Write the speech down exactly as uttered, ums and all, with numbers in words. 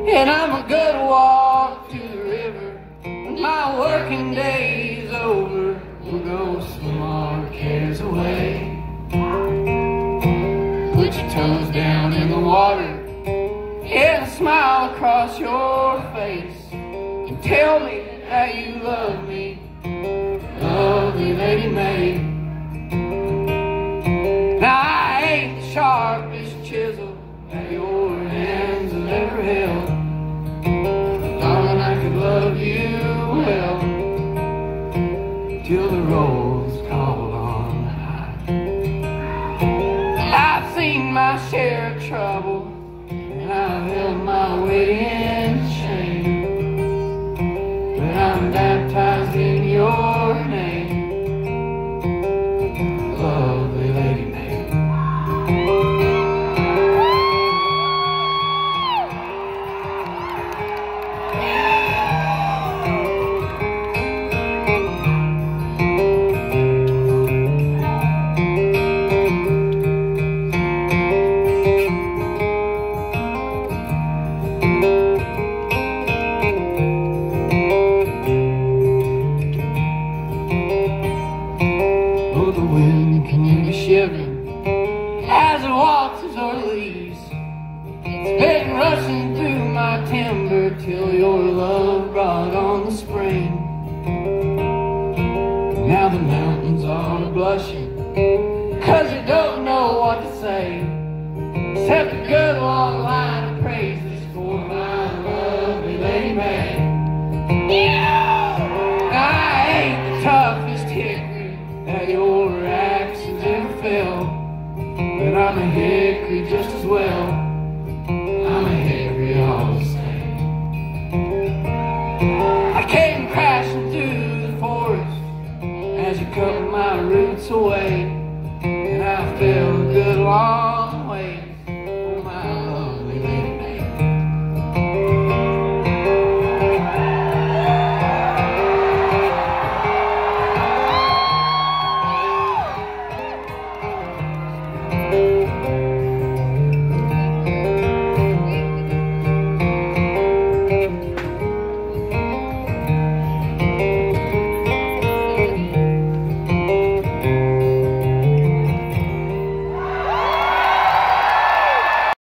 And I'm a good walk to the river. When my working day's over, we'll go swim our cares away. Put your toes down in the water and a smile across your face, and tell me that you love me, lovely Lady May. Now I ain't the sharpest chisel that your hands have ever held, but darling, I could love you well till the rolls call on high. I've seen my share of trouble, and I've held my weight in shame, but I'm baptized in your name, lovely Lady May. Oh, the wind can hear me shivering as it waltzes o'er the leaves. It's been rushing through my timber till your love brought on the spring. Now the mountains are blushing